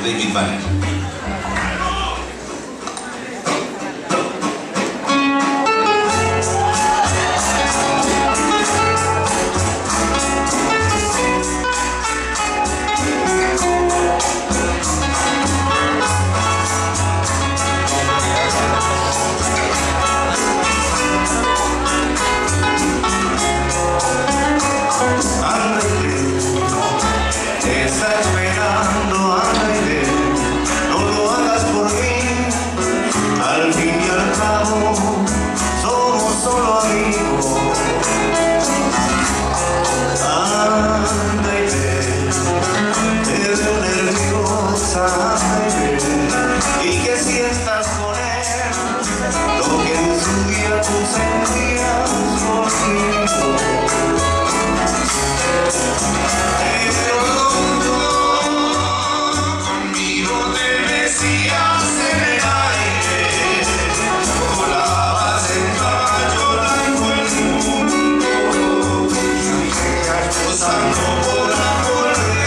David Banner. Y que si estás con él, lo que en su día tú sentías conmigo. Conmigo te decías en el aire, volabas en caballo blanco el mundo, y aquellas cosas no podrán volver.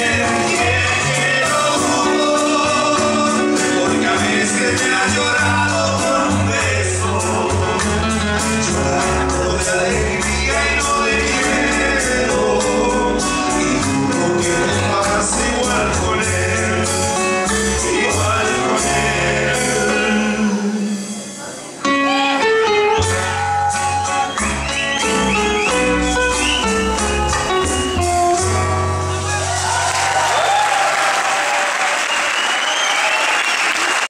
Llorado